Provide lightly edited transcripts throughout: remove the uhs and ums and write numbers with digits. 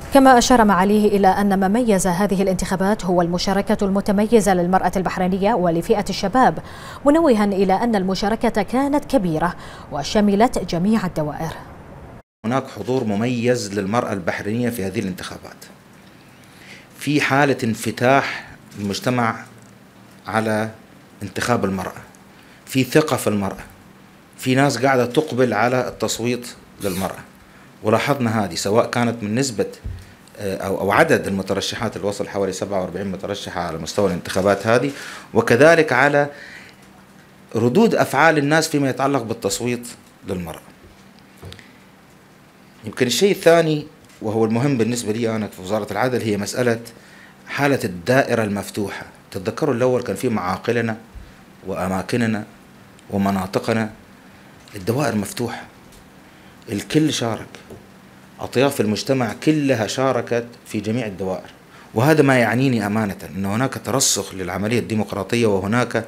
كما أشار معاليه إلى أن ما ميز هذه الانتخابات هو المشاركة المتميزة للمرأة البحرينية ولفئة الشباب، منوها إلى أن المشاركة كانت كبيرة وشملت جميع الدوائر. هناك حضور مميز للمرأة البحرينية في هذه الانتخابات، في حالة انفتاح المجتمع على انتخاب المرأة، في ثقة في المرأة، في ناس قاعدة تقبل على التصويت للمرأة. ولاحظنا هذه سواء كانت من نسبة أو عدد المترشحات اللي وصل حوالي 47 مترشحة على مستوى الانتخابات هذه، وكذلك على ردود أفعال الناس فيما يتعلق بالتصويت للمرأة. يمكن الشيء الثاني وهو المهم بالنسبة لي أنا في وزارة العدل هي مسألة حالة الدائرة المفتوحة. تتذكروا الأول كان في معاقلنا وأماكننا ومناطقنا، الدوائر مفتوحة، الكل شارك، أطياف المجتمع كلها شاركت في جميع الدوائر، وهذا ما يعنيني أمانة أن هناك ترسخ للعملية الديمقراطية، وهناك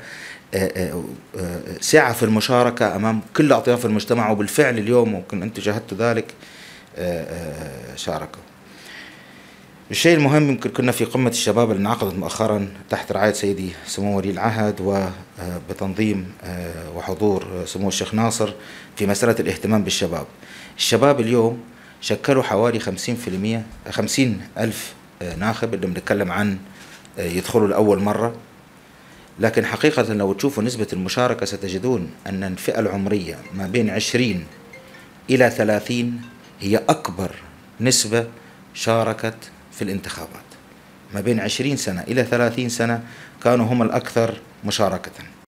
سعة في المشاركة أمام كل أطياف المجتمع، وبالفعل اليوم ممكن أنتم شاهدتوا ذلك شاركوا. الشيء المهم يمكن كنا في قمة الشباب اللي انعقدت مؤخرا تحت رعاية سيدي سمو ولي العهد وبتنظيم وحضور سمو الشيخ ناصر في مسألة الاهتمام بالشباب. الشباب اليوم شكلوا حوالي 50,000 ناخب اللي بنتكلم عن يدخلوا لأول مرة، لكن حقيقة لو تشوفوا نسبة المشاركة ستجدون أن الفئة العمرية ما بين 20 إلى 30 هي أكبر نسبة شاركت في الانتخابات. ما بين 20 سنة إلى 30 سنة كانوا هم الأكثر مشاركة.